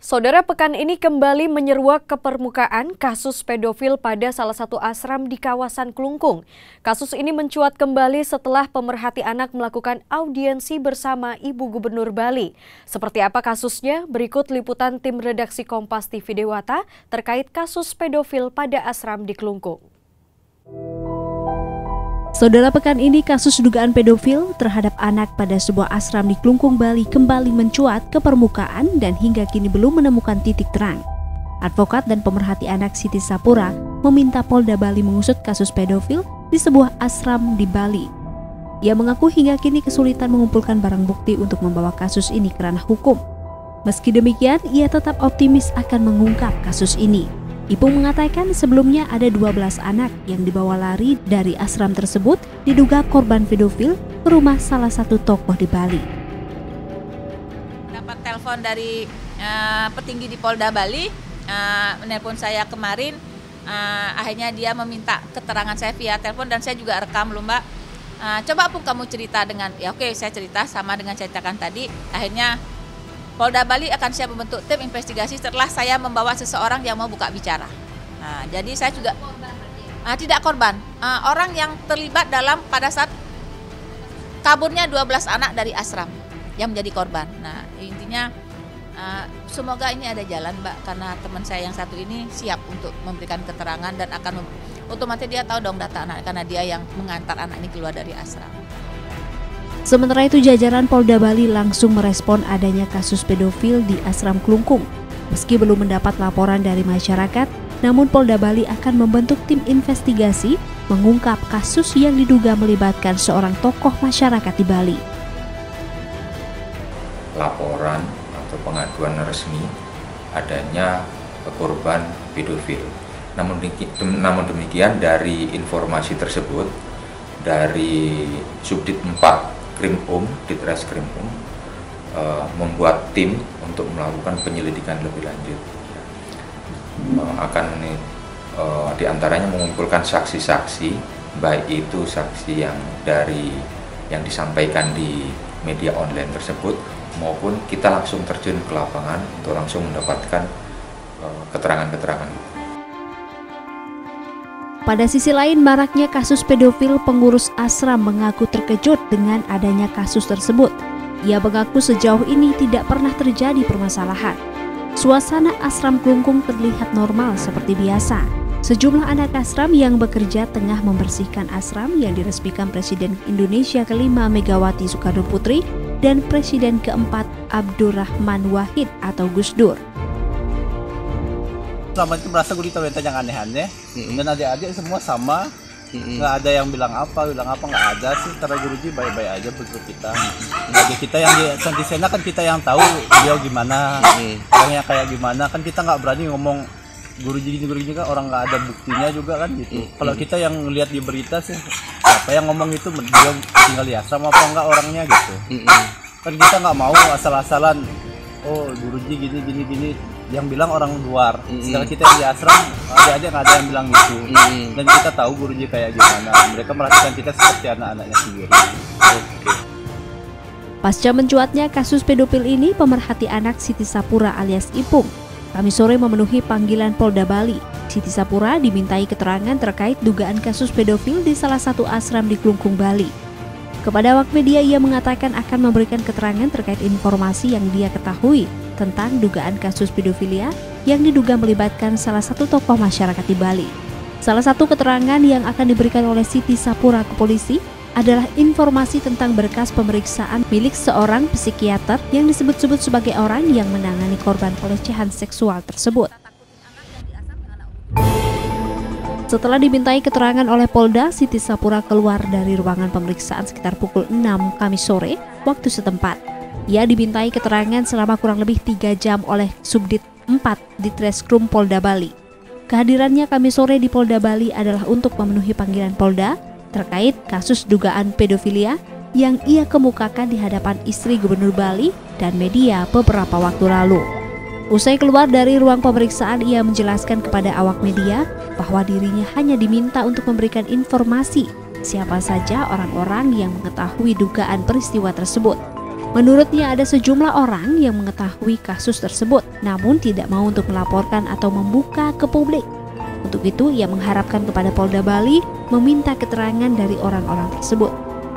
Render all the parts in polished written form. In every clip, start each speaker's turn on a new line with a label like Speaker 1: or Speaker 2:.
Speaker 1: Saudara, pekan ini kembali menyeruak ke permukaan kasus pedofil pada salah satu asram di kawasan Klungkung. Kasus ini mencuat kembali setelah pemerhati anak melakukan audiensi bersama Ibu Gubernur Bali. Seperti apa kasusnya? Berikut liputan tim redaksi Kompas TV Dewata terkait kasus pedofil pada asram di Klungkung.
Speaker 2: Saudara, pekan ini kasus dugaan pedofil terhadap anak pada sebuah asram di Klungkung, Bali kembali mencuat ke permukaan dan hingga kini belum menemukan titik terang. Advokat dan pemerhati anak Siti Sapura meminta Polda Bali mengusut kasus pedofil di sebuah asram di Bali. Ia mengaku hingga kini kesulitan mengumpulkan barang bukti untuk membawa kasus ini ke ranah hukum. Meski demikian, ia tetap optimis akan mengungkap kasus ini. Ipung mengatakan sebelumnya ada 12 anak yang dibawa lari dari asram tersebut diduga korban pedofil ke rumah salah satu tokoh di Bali.
Speaker 3: Dapat telepon dari petinggi di Polda Bali, menelpon saya kemarin, akhirnya dia meminta keterangan saya via telepon dan saya juga rekam loh Mbak. Coba Pung kamu cerita dengan, ya oke saya cerita sama dengan ceritakan tadi, akhirnya Polda Bali akan siap membentuk tim investigasi setelah saya membawa seseorang yang mau buka bicara. Nah, jadi saya juga tidak korban, orang yang terlibat dalam pada saat kaburnya 12 anak dari asram yang menjadi korban. Nah, intinya semoga ini ada jalan Mbak, karena teman saya yang satu ini siap untuk memberikan keterangan dan akan otomatis dia tahu dong data anak karena dia yang mengantar anak ini keluar dari asram.
Speaker 2: Sementara itu, jajaran Polda Bali langsung merespon adanya kasus pedofil di asram Klungkung. Meski belum mendapat laporan dari masyarakat, namun Polda Bali akan membentuk tim investigasi mengungkap kasus yang diduga melibatkan seorang tokoh masyarakat di Bali.
Speaker 4: Laporan atau pengaduan resmi adanya korban pedofil. Namun demikian dari informasi tersebut dari Subdit 4 Krimum, Ditreskrimum membuat tim untuk melakukan penyelidikan lebih lanjut. Akan diantaranya mengumpulkan saksi-saksi, baik itu saksi yang disampaikan di media online tersebut, maupun kita langsung terjun ke lapangan untuk langsung mendapatkan keterangan-keterangan.
Speaker 2: Pada sisi lain, maraknya kasus pedofil, pengurus asram mengaku terkejut dengan adanya kasus tersebut. Ia mengaku sejauh ini tidak pernah terjadi permasalahan. Suasana asram Klungkung terlihat normal seperti biasa. Sejumlah anak asram yang bekerja tengah membersihkan asram yang diresmikan Presiden Indonesia ke-5 Megawati Soekarno Putri dan Presiden ke-4 Abdurrahman Wahid atau Gus Dur.
Speaker 5: Selama itu merasa gurita yang aneh-aneh, dan adik-adik semua sama, nggak ada yang bilang apa nggak ada sih. Karena guruji baik-baik aja bentuk kita. Bagi kita yang di sana kan kita yang tahu dia gimana, orangnya kayak gimana, kan kita nggak berani ngomong guruji kan orang nggak ada buktinya juga kan gitu. Kalau kita yang lihat di berita sih, siapa yang ngomong itu dia tinggal lihat sama apa enggak orangnya gitu. Kan kita nggak mau asal-asalan, oh guruji gini. Yang bilang orang luar, sedangkan kita yang di asram adik-adik nggak ada yang bilang gitu. Dan kita tahu guruji kayak gimana, mereka merhatikan kita seperti anak-anaknya sendiri.
Speaker 2: Pasca mencuatnya kasus pedofil ini, pemerhati anak Siti Sapura alias Ipung Kami sore memenuhi panggilan Polda Bali. Siti Sapura dimintai keterangan terkait dugaan kasus pedofil di salah satu asram di Klungkung, Bali. Kepada awak media, ia mengatakan akan memberikan keterangan terkait informasi yang dia ketahui tentang dugaan kasus pedofilia yang diduga melibatkan salah satu tokoh masyarakat di Bali. Salah satu keterangan yang akan diberikan oleh Siti Sapura ke polisi adalah informasi tentang berkas pemeriksaan milik seorang psikiater yang disebut-sebut sebagai orang yang menangani korban pelecehan seksual tersebut. Setelah dimintai keterangan oleh Polda, Siti Sapura keluar dari ruangan pemeriksaan sekitar pukul 6 Kamis sore waktu setempat. Ia dimintai keterangan selama kurang lebih 3 jam oleh Subdit 4 Ditreskrim Polda Bali. Kehadirannya Kamis sore di Polda Bali adalah untuk memenuhi panggilan Polda terkait kasus dugaan pedofilia yang ia kemukakan di hadapan istri Gubernur Bali dan media beberapa waktu lalu. Usai keluar dari ruang pemeriksaan, ia menjelaskan kepada awak media bahwa dirinya hanya diminta untuk memberikan informasi siapa saja orang-orang yang mengetahui dugaan peristiwa tersebut. Menurutnya ada sejumlah orang yang mengetahui kasus tersebut, namun tidak mau untuk melaporkan atau membuka ke publik. Untuk itu, ia mengharapkan kepada Polda Bali meminta keterangan dari orang-orang tersebut.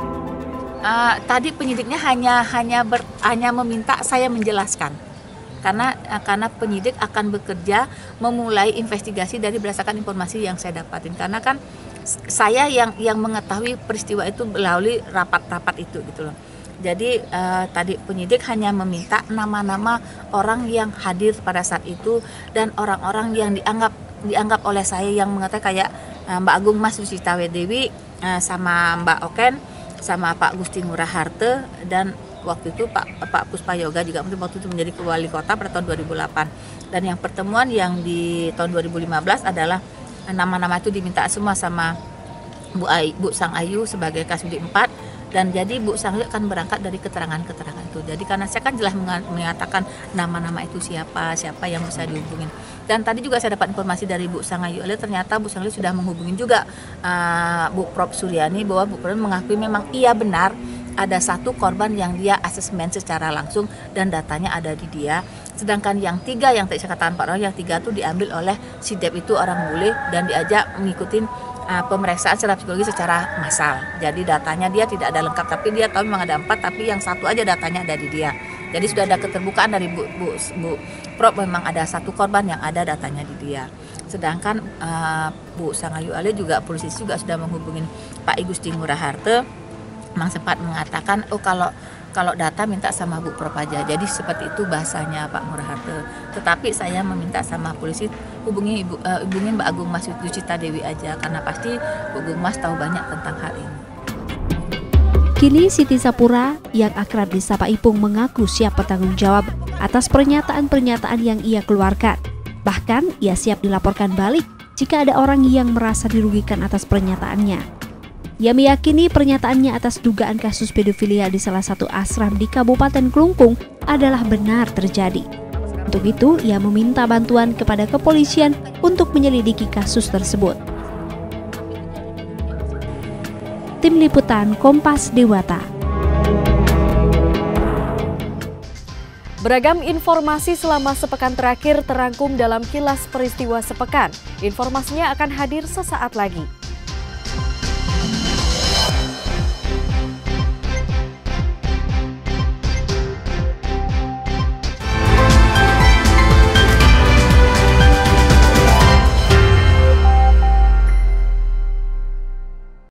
Speaker 3: Tadi penyidiknya hanya meminta saya menjelaskan, karena penyidik akan bekerja memulai investigasi dari berdasarkan informasi yang saya dapatin. Karena kan saya yang mengetahui peristiwa itu melalui rapat-rapat itu gitu loh. Jadi tadi penyidik hanya meminta nama-nama orang yang hadir pada saat itu dan orang-orang yang dianggap oleh saya yang mengatakan kayak Mbak Agung Mas Susita Dewi sama Mbak Oken sama Pak Gusti Ngurah Harte, dan waktu itu Pak Puspa Yoga juga waktu itu menjadi wali kota pada tahun 2008. Dan yang pertemuan yang di tahun 2015 adalah nama-nama itu diminta semua sama Bu Sang Ayu sebagai Kasubdit 4. Dan jadi Bu Sang Ayu akan berangkat dari keterangan-keterangan itu. Jadi karena saya kan jelas mengatakan nama-nama itu siapa yang bisa dihubungin. Dan tadi juga saya dapat informasi dari Bu Sang Ayu, ternyata Bu Sang Ayu sudah menghubungin juga Bu Prof Suryani, bahwa Bu Prof mengakui memang iya benar ada satu korban yang dia asesmen secara langsung dan datanya ada di dia. Sedangkan yang 3 yang tadi saya katakan Pak Roy, yang 3 itu diambil oleh si Dep itu orang bule dan diajak mengikuti pemeriksaan secara psikologi secara massal. Jadi datanya dia tidak ada lengkap, tapi dia tahu memang ada 4, tapi yang 1 aja datanya ada di dia. Jadi sudah ada keterbukaan dari Bu Prof, memang ada 1 korban yang ada datanya di dia. Sedangkan Bu Sangayu Ale juga polisi juga sudah menghubungin Pak Gusti Ngurah Harte, memang sempat mengatakan kalau data minta sama Bu Prof aja. Jadi seperti itu bahasanya Pak Ngurah Harte. Tetapi saya meminta sama polisi hubungin Mbak Agung Mas Susita Dewi aja, karena pasti Bu Agung Mas tahu banyak tentang hal ini.
Speaker 2: Kini Siti Sapura yang akrab disapa Ipung mengaku siap bertanggung jawab atas pernyataan-pernyataan yang ia keluarkan. Bahkan ia siap dilaporkan balik jika ada orang yang merasa dirugikan atas pernyataannya. Ia meyakini pernyataannya atas dugaan kasus pedofilia di salah satu asram di Kabupaten Klungkung adalah benar terjadi. Untuk itu, ia meminta bantuan kepada kepolisian untuk menyelidiki kasus tersebut. Tim Liputan Kompas Dewata.
Speaker 1: Beragam informasi selama sepekan terakhir terangkum dalam Kilas Peristiwa Sepekan. Informasinya akan hadir sesaat lagi.